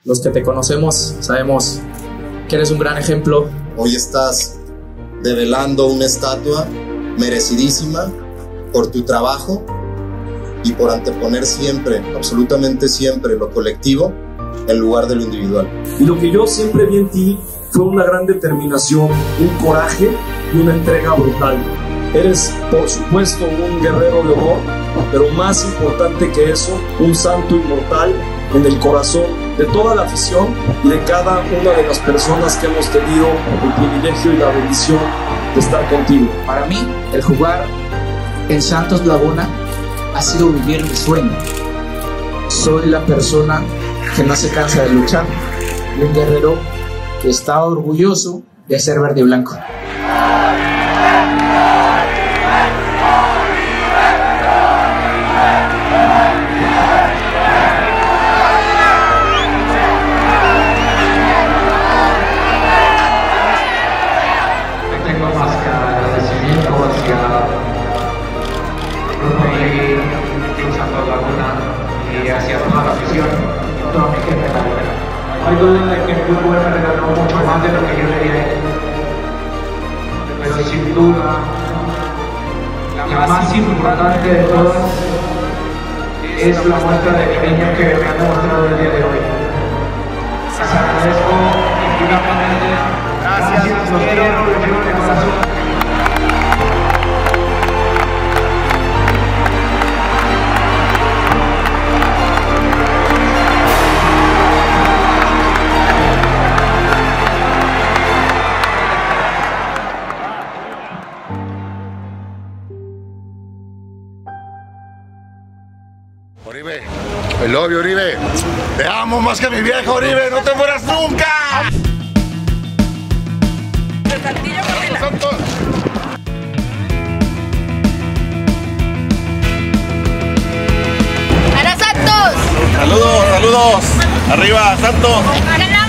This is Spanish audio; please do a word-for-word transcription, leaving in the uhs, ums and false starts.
Los que te conocemos sabemos que eres un gran ejemplo. Hoy estás develando una estatua merecidísima por tu trabajo y por anteponer siempre, absolutamente siempre, lo colectivo en lugar de lo individual. Y lo que yo siempre vi en ti fue una gran determinación, un coraje y una entrega brutal. Eres, por supuesto, un guerrero de honor, pero más importante que eso, un santo inmortal en el corazón de toda la afición y de cada una de las personas que hemos tenido el privilegio y la bendición de estar contigo. Para mí, el jugar en Santos Laguna ha sido vivir mi sueño. Soy la persona que no se cansa de luchar y un guerrero que está orgulloso de ser verde y blanco. Tengo más que agradecimiento hacia Grupo de Santos Laguna y hacia toda la afición y toda mi gente lagunera. No hay duda de que el fútbol me regaló mucho más de lo que yo le di a él. Pero sin duda, la más importante de todas es la muestra de cariño que me han demostrado el día de hoy. Les agradezco infinitamente. Gracias, los quiero, los quiero de corazón. Oribe, el obvio, Oribe. Te amo más que mi viejo, Oribe. No te mueras nunca. Santos. ¡Para Santos! Saludos, saludos. Arriba, Santos.